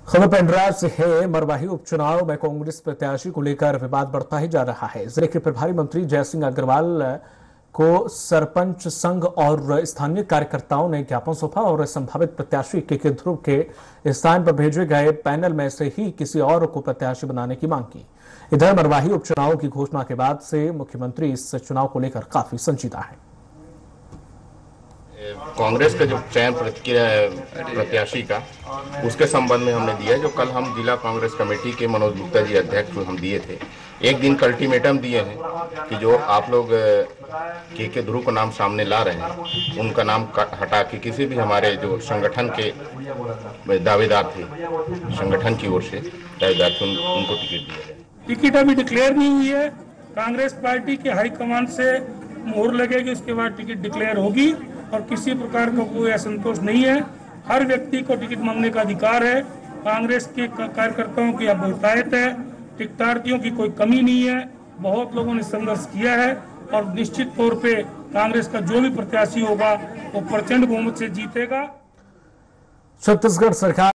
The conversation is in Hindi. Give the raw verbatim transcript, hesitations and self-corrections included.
खबर पेंड्रा से है। मरवाही उपचुनाव में कांग्रेस प्रत्याशी को लेकर विवाद बढ़ता ही जा रहा है। जिले के प्रभारी मंत्री जयसिंह अग्रवाल को सरपंच संघ और स्थानीय कार्यकर्ताओं ने ज्ञापन सौंपा और संभावित प्रत्याशी के के ध्रुव के स्थान पर भेजे गए पैनल में से ही किसी और को प्रत्याशी बनाने की मांग की। इधर मरवाही उपचुनाव की घोषणा के बाद से मुख्यमंत्री इस चुनाव को लेकर काफी संजीदा है। कांग्रेस का जो चयन प्रक्रिया प्रत्याशी का उसके संबंध में हमने दिया, जो कल हम जिला कांग्रेस कमेटी के मनोज गुप्ता जी अध्यक्ष हम दिए थे। एक दिन का अल्टीमेटम दिए हैं कि जो आप लोग के के ध्रुव का नाम सामने ला रहे हैं, उनका नाम हटा के किसी भी हमारे जो संगठन के दावेदार थे, संगठन की ओर से दावेदार थे, उनको टिकट दिया जाए। टिकट अभी डिक्लेयर नहीं हुई है। कांग्रेस पार्टी के हाईकमान से मोहर लगेगी, उसके बाद टिकट डिक्लेयर होगी और किसी प्रकार का कोई असंतोष नहीं है। हर व्यक्ति को टिकट मांगने का अधिकार है। कांग्रेस के कार्यकर्ताओं की अब बहुतायत है, टिकटार्थियों की कोई कमी नहीं है। बहुत लोगों ने संघर्ष किया है और निश्चित तौर पे कांग्रेस का जो भी प्रत्याशी होगा वो प्रचंड बहुमत से जीतेगा। छत्तीसगढ़ सरकार